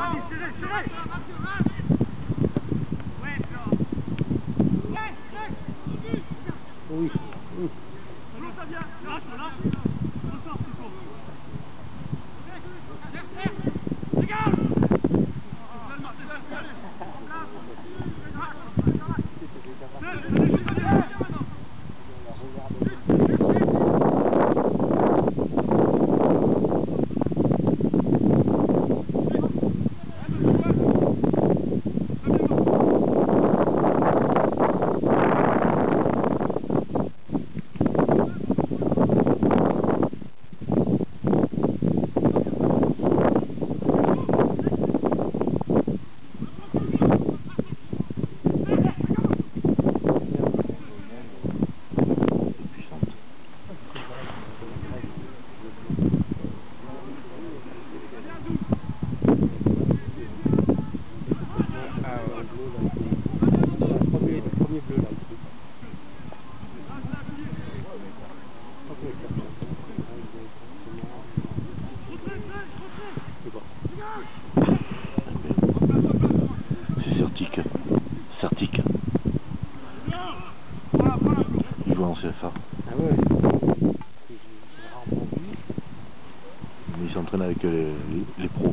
Oui, oui. C'est Certic. Certic. Il joue en CFA. Ah ouais. Il s'entraîne avec les pros.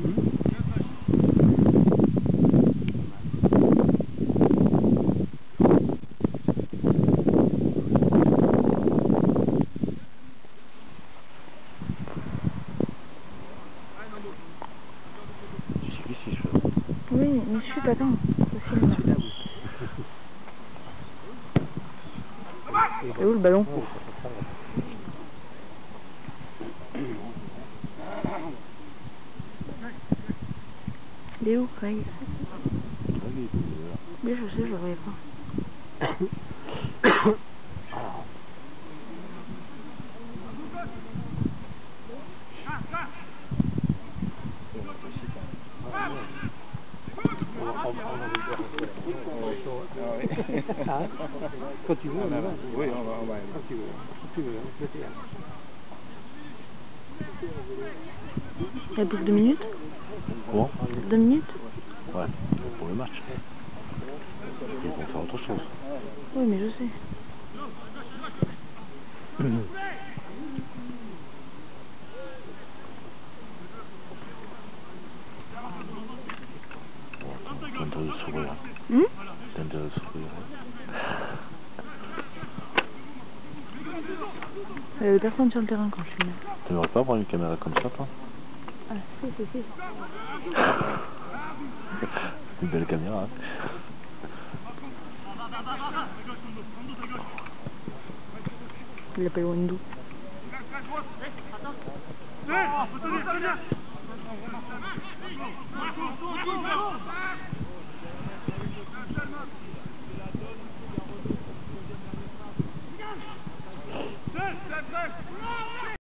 Tu sais qui c'est, je fais. Oui, mais je suis pas dans. Celui-là, oui. C'est où le ballon? Il est où, Craig? Oui, je sais, je le voyais pas. Quand tu veux, on y va. Oui, on va. Quand tu veux, peut-être. Il y a plus de 2 minutes? Comment? 2 minutes? Ouais, pour le match. Ils vont faire autre chose. Oui, mais je sais. T'as intérêt de sourire. T'as intérêt de sourire. Il y avait personne sur le terrain quand je suis là. T'aimerais pas avoir une caméra comme ça, toi? Ah, si. Une belle caméra. Il l'appelle Wendou.